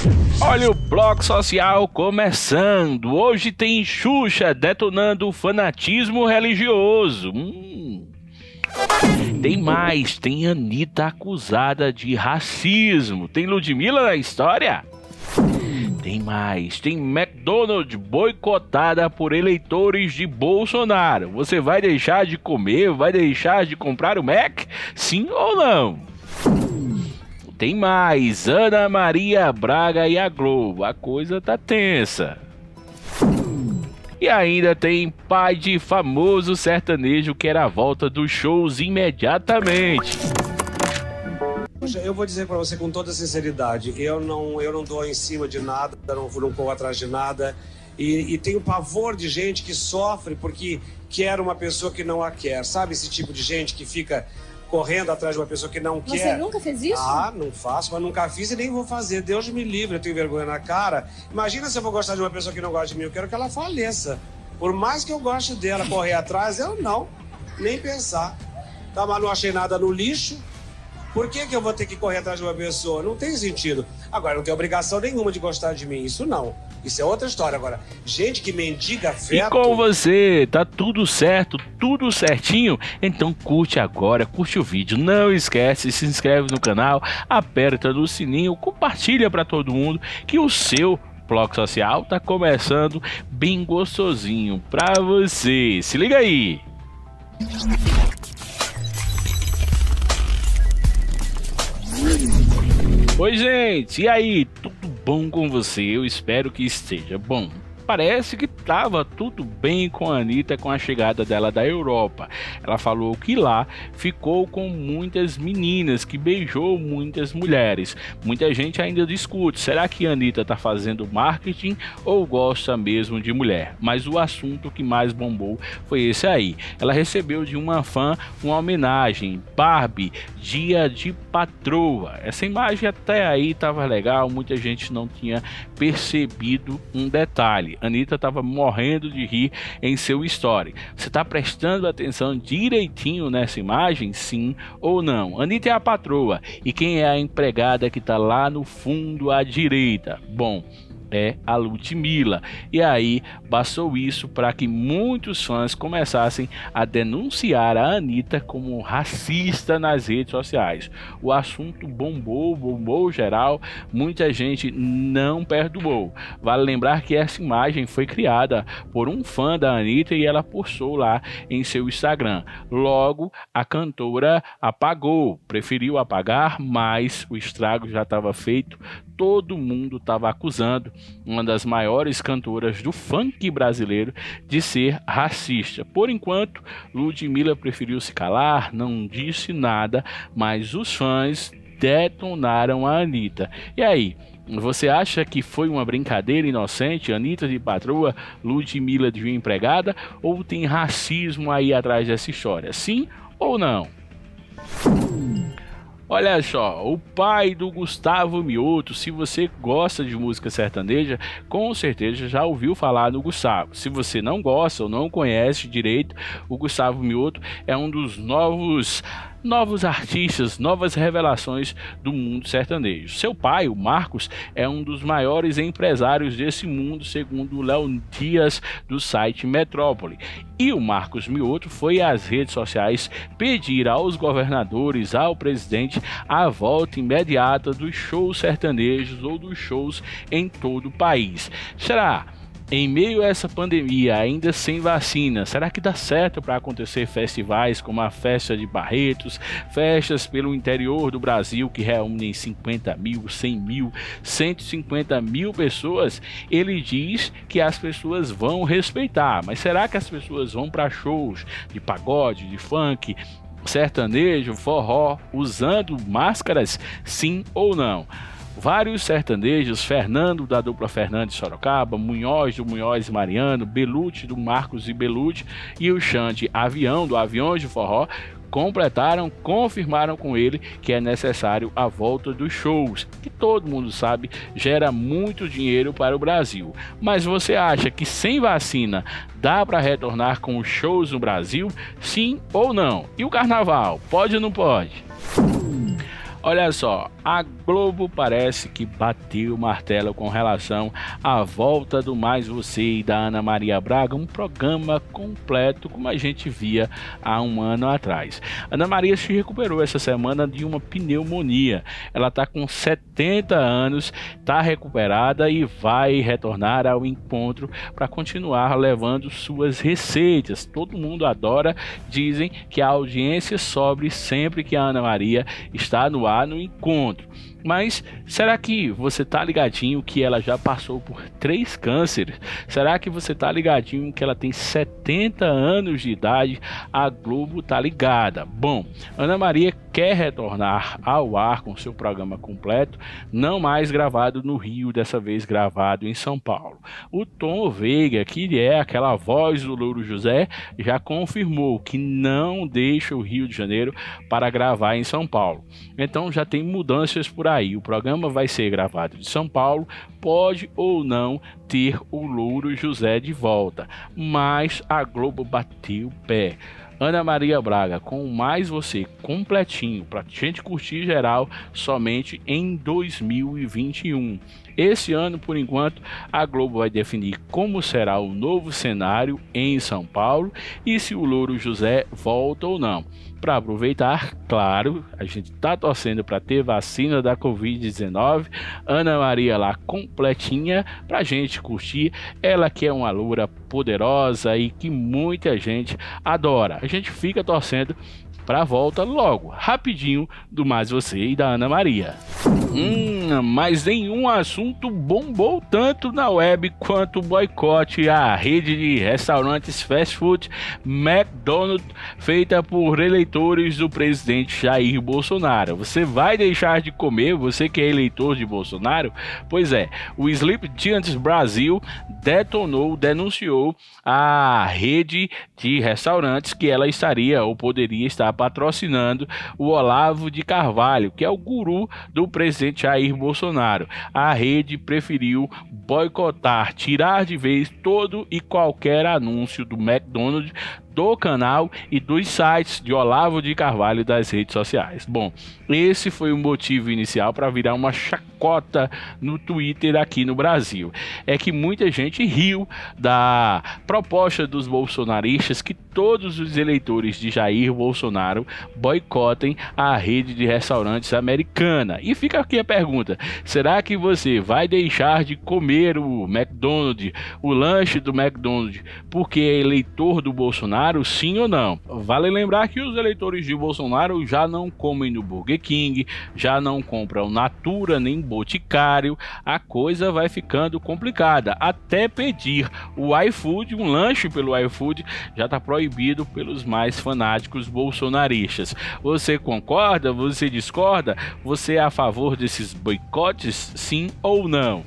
Olha o bloco social começando. Hoje tem Xuxa detonando o fanatismo religioso. Tem mais, tem Anitta acusada de racismo. Tem Ludmilla na história? Tem mais, tem McDonald's boicotada por eleitores de Bolsonaro. Você vai deixar de comer, vai deixar de comprar o Mac? Sim ou não? Tem mais, Ana Maria Braga e a Globo. A coisa tá tensa. E ainda tem pai de famoso sertanejo que era a volta dos shows imediatamente. Eu vou dizer para você com toda sinceridade, eu não dou em cima de nada, não corro atrás de nada e tenho pavor de gente que sofre porque quer uma pessoa que não a quer. Sabe esse tipo de gente que fica correndo atrás de uma pessoa que não quer? Você nunca fez isso? Ah, não faço, mas nunca fiz e nem vou fazer. Deus me livre, eu tenho vergonha na cara. Imagina se eu vou gostar de uma pessoa que não gosta de mim, eu quero que ela faleça. Por mais que eu goste dela, correr atrás, eu não, nem pensar. Tá, mas não achei nada no lixo. Por que eu vou ter que correr atrás de uma pessoa? Não tem sentido. Agora, não tem obrigação nenhuma de gostar de mim. Isso não. Isso é outra história. Agora, gente que mendiga afeto... E com você, tá tudo certo, tudo certinho? Então curte agora, curte o vídeo. Não esquece, se inscreve no canal, aperta no sininho, compartilha para todo mundo que o seu bloco social tá começando bem gostosinho pra você. Se liga aí! Oi gente, e aí, tudo bom com você? Eu espero que esteja bom. Parece que estava tudo bem com a Anitta com a chegada dela da Europa. Ela falou que lá ficou com muitas meninas, que beijou muitas mulheres. Muita gente ainda discute, será que a Anitta está fazendo marketing ou gosta mesmo de mulher? Mas o assunto que mais bombou foi esse aí. Ela recebeu de uma fã uma homenagem, Barbie, Dia de Patroa. Essa imagem até aí estava legal, muita gente não tinha percebido um detalhe. Anitta estava morrendo de rir em seu story. Você está prestando atenção direitinho nessa imagem? Sim ou não? Anitta é a patroa. E quem é a empregada que está lá no fundo à direita? Bom, é a Ludmilla. E aí bastou isso para que muitos fãs começassem a denunciar a Anitta como racista nas redes sociais. O assunto bombou geral, muita gente não perdoou. Vale lembrar que essa imagem foi criada por um fã da Anitta e ela postou lá em seu Instagram. Logo, a cantora apagou, preferiu apagar, mas o estrago já estava feito. Todo mundo estava acusando uma das maiores cantoras do funk brasileiro de ser racista. Por enquanto, Ludmilla preferiu se calar, não disse nada, mas os fãs detonaram a Anitta. E aí, você acha que foi uma brincadeira inocente, Anitta de patroa, Ludmilla de empregada, ou tem racismo aí atrás dessa história? Sim ou não? Olha só, o pai do Gustavo Mioto, se você gosta de música sertaneja, com certeza já ouviu falar no Gustavo. Se você não gosta ou não conhece direito, o Gustavo Mioto é um dos novos artistas, novas revelações do mundo sertanejo. Seu pai, o Marcos, é um dos maiores empresários desse mundo, segundo o Léo Dias, do site Metrópole. E o Marcos Mioto foi às redes sociais pedir aos governadores, ao presidente, a volta imediata dos shows sertanejos ou dos shows em todo o país. Será? Em meio a essa pandemia, ainda sem vacina, será que dá certo para acontecer festivais como a Festa de Barretos, festas pelo interior do Brasil que reúnem 50 mil, 100 mil, 150 mil pessoas? Ele diz que as pessoas vão respeitar, mas será que as pessoas vão para shows de pagode, de funk, sertanejo, forró, usando máscaras? Sim ou não? Vários sertanejos, Fernando da dupla Fernandes Sorocaba, Munhoz do Munhoz Mariano, Belucci do Marcos e Belucci e o Xande Avião do Aviões de Forró, confirmaram com ele que é necessário a volta dos shows, que todo mundo sabe gera muito dinheiro para o Brasil. Mas você acha que sem vacina dá para retornar com os shows no Brasil? Sim ou não? E o carnaval, pode ou não pode? Olha só, a Globo parece que bateu o martelo com relação à volta do Mais Você e da Ana Maria Braga, um programa completo como a gente via há um ano atrás. Ana Maria se recuperou essa semana de uma pneumonia. Ela está com 70 anos, está recuperada e vai retornar ao encontro para continuar levando suas receitas. Todo mundo adora, dizem que a audiência sobe sempre que a Ana Maria está no ar no encontro. Mas será que você está ligadinho que ela já passou por 3 cânceres? Será que você está ligadinho que ela tem 70 anos de idade? A Globo está ligada. Bom, Ana Maria quer retornar ao ar com seu programa completo, não mais gravado no Rio, dessa vez gravado em São Paulo. O Tom Veiga, que é aquela voz do Louro José, já confirmou que não deixa o Rio de Janeiro para gravar em São Paulo. Então já tem mudanças por aí. O programa vai ser gravado de São Paulo, pode ou não ter o Louro José de volta, mas a Globo bateu o pé. Ana Maria Braga com Mais Você completinho para gente curtir geral somente em 2021. Esse ano, por enquanto, a Globo vai definir como será o novo cenário em São Paulo e se o Louro José volta ou não. Para aproveitar, claro, a gente está torcendo para ter vacina da Covid-19, Ana Maria lá completinha para a gente curtir, ela que é uma loura poderosa e que muita gente adora. A gente fica torcendo para a volta logo, rapidinho, do Mais Você e da Ana Maria. Mas nenhum assunto bombou tanto na web quanto o boicote à rede de restaurantes fast food McDonald's, feita por eleitores do presidente Jair Bolsonaro. Você vai deixar de comer, você que é eleitor de Bolsonaro? Pois é, o Sleep Giants Brasil denunciou a rede de restaurantes que ela estaria ou poderia estar patrocinando o Olavo de Carvalho, que é o guru do presidente Jair Bolsonaro. A rede preferiu boicotar, tirar de vez todo e qualquer anúncio do McDonald's, do canal e dos sites de Olavo de Carvalho das redes sociais. Bom, esse foi o motivo inicial para virar uma chacota no Twitter aqui no Brasil. É que muita gente riu da proposta dos bolsonaristas que todos os eleitores de Jair Bolsonaro boicotem a rede de restaurantes americana. E fica aqui a pergunta: será que você vai deixar de comer o McDonald's, o lanche do McDonald's, porque é eleitor do Bolsonaro? Sim ou não? Vale lembrar que os eleitores de Bolsonaro já não comem no Burger King, já não compram Natura nem Boticário. A coisa vai ficando complicada. Até pedir o iFood, um lanche pelo iFood, já está proibido pelos mais fanáticos bolsonaristas. Você concorda? Você discorda? Você é a favor desses boicotes? Sim ou não?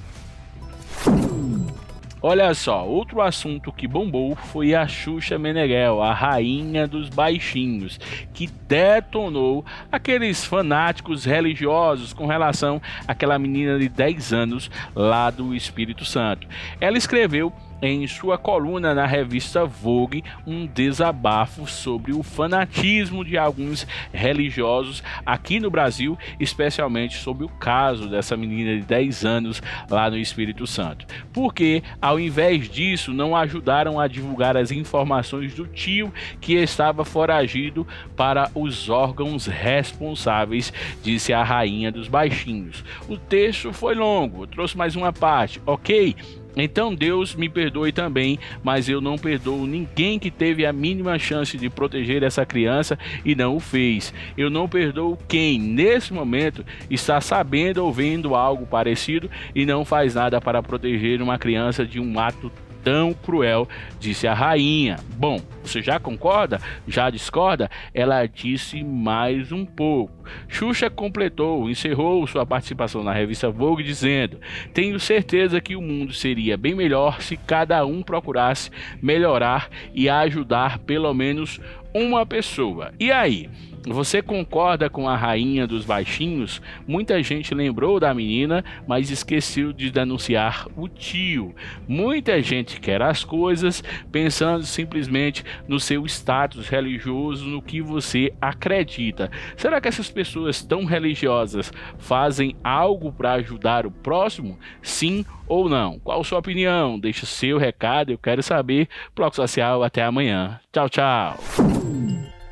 Olha só, outro assunto que bombou foi a Xuxa Meneghel, a rainha dos baixinhos, que detonou aqueles fanáticos religiosos com relação àquela menina de 10 anos lá do Espírito Santo. Ela escreveu em sua coluna na revista Vogue um desabafo sobre o fanatismo de alguns religiosos aqui no Brasil, especialmente sobre o caso dessa menina de 10 anos lá no Espírito Santo. Porque, ao invés disso, não ajudaram a divulgar as informações do tio que estava foragido para os órgãos responsáveis, disse a rainha dos baixinhos. O texto foi longo, eu trouxe mais uma parte, ok? Então Deus me perdoe também, mas eu não perdoo ninguém que teve a mínima chance de proteger essa criança e não o fez. Eu não perdoo quem, nesse momento, está sabendo ou vendo algo parecido e não faz nada para proteger uma criança de um ato tão cruel, disse a rainha. Bom, você já concorda? Já discorda? Ela disse mais um pouco. Xuxa encerrou sua participação na revista Vogue dizendo: tenho certeza que o mundo seria bem melhor se cada um procurasse melhorar e ajudar pelo menos uma pessoa. E aí? Você concorda com a rainha dos baixinhos? Muita gente lembrou da menina, mas esqueceu de denunciar o tio. Muita gente quer as coisas pensando simplesmente no seu status religioso, no que você acredita. Será que essas pessoas tão religiosas fazem algo para ajudar o próximo? Sim ou não? Qual a sua opinião? Deixa seu recado, eu quero saber. Bloco Social, até amanhã. Tchau, tchau.